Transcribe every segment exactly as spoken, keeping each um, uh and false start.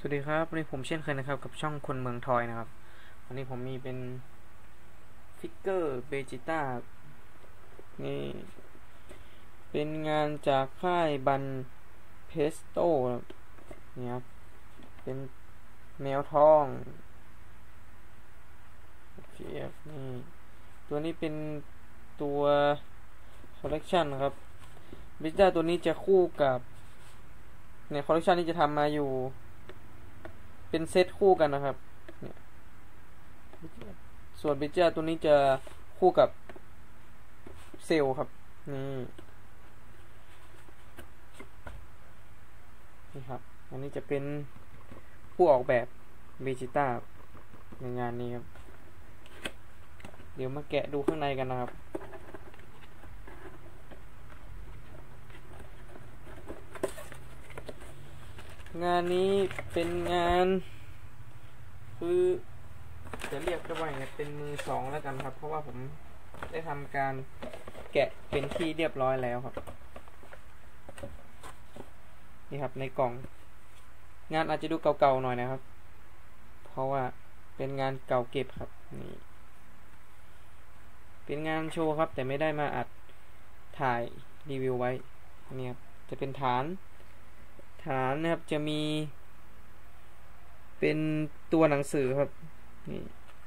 วัสดีครับวันนี้ผมเช่นเคยนะครับกับช่องคนเมืองทอยนะครับวันนี้ผมมีเป็นฟิกเกอร์เบจิต้านี่เป็นงานจากค่ายบันเพสโต้นี่ครับเป็นแมวทองโอเคครับนี่ตัวนี้เป็นตัวคอลเลกชันครับเบจิต้าตัวนี้จะคู่กับในคอลเลกชันนี้จะทำมาอยู่เป็นเซตคู่กันนะครับเนี่ยส่วนเบจิต้าตัวนี้จะคู่กับเซลครับนี่นี่ครับอันนี้จะเป็นผู้ออกแบบเบจิต้าในงานนี้ครับเดี๋ยวมาแกะดูข้างในกันนะครับงานนี้เป็นงานคือจะเรียกได้ว่าเป็นมือสองแล้วกันครับเพราะว่าผมได้ทำการแกะเป็นที่เรียบร้อยแล้วครับนี่ครับในกล่องงานอาจจะดูเก่าๆหน่อยนะครับเพราะว่าเป็นงานเก่าเก็บครับนี่เป็นงานโชว์ครับแต่ไม่ได้มาอัดถ่ายรีวิวไว้นี่ครับจะเป็นฐานฐานนะครับจะมีเป็นตัวหนังสือครับนี่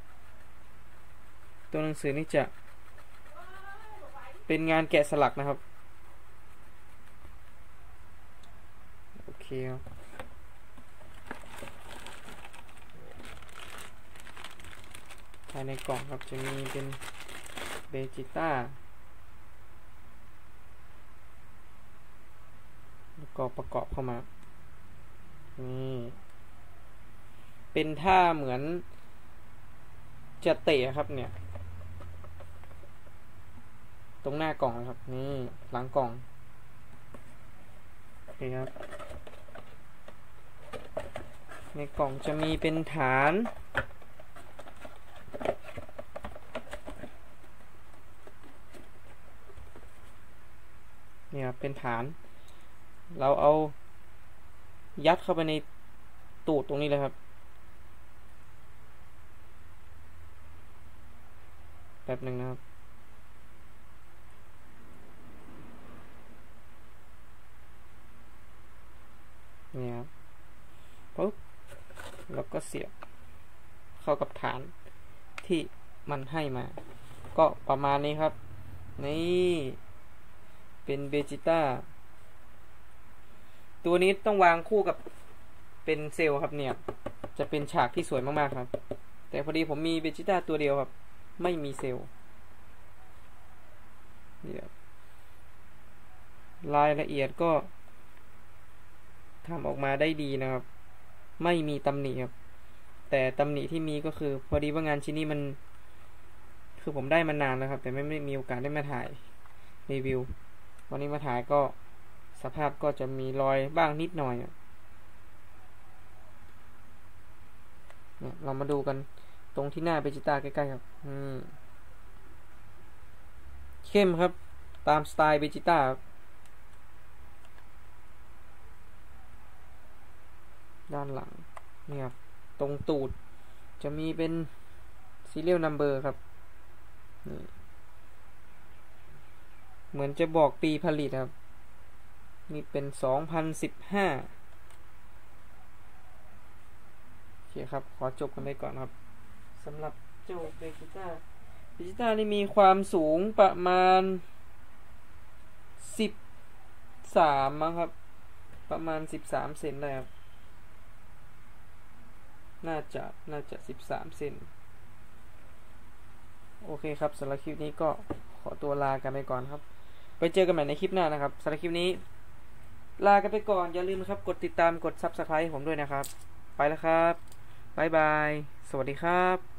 ตัวหนังสือนี่จะเป็นงานแกะสลักนะครับโอเคครับภายในกล่องครับจะมีเป็นเบจิต้าแล้วก็ประกอบเข้ามานี่เป็นท่าเหมือนจะเตะครับเนี่ยตรงหน้ากล่องนะครับนี่หลังกล่องโอเคครับในกล่องจะมีเป็นฐานเนี่ยเป็นฐานเราเอายัดเข้าไปในตูดตรงนี้เลยครับแป๊บหนึ่งนะครับเนี่ยครับปุ๊บแล้วก็เสียบเข้ากับฐานที่มันให้มาก็ประมาณนี้ครับนี่เป็นเบจิต้าตัวนี้ต้องวางคู่กับเป็นเซลล์ครับเนี่ยจะเป็นฉากที่สวยมากๆครับแต่พอดีผมมีเบจิต้าตัวเดียวครับไม่มีเซลล์เดี๋ยวรายละเอียดก็ทำออกมาได้ดีนะครับไม่มีตำหนิครับแต่ตำหนิที่มีก็คือพอดีว่างานชิ้นนี้มันคือผมได้มานานแล้วครับแต่ไม่ไม่มีโอกาสได้มาถ่ายรีวิววันนี้มาถ่ายก็สภาพก็จะมีรอยบ้างนิดหน่อยเนี่ยเรามาดูกันตรงที่หน้าเบจิต้าใกล้ๆครับอืมเข้มครับตามสไตล์เบจิต้าด้านหลังนี่ครับตรงตูดจะมีเป็น serial number ครับนี่เหมือนจะบอกปีผลิตครับนี่เป็นสองพันสิบห้าโอเคครับขอจบกันไปก่อนครับสำหรับเจ้าเบจิต้าเบจิต้านี่มีความสูงประมาณสิบสามมั้งครับประมาณสิบสามเซนได้ครับน่าจะน่าจะสิบสามเซนโอเคครับสำหรับคลิปนี้ก็ขอตัวลากันไปก่อนครับไปเจอกันใหม่ในคลิปหน้านะครับสำหรับคลิปนี้ลากันไปก่อนอย่าลืมนะครับกดติดตามกด ซับสไครบ์ ผมด้วยนะครับไปแล้วครับบ๊ายบายสวัสดีครับ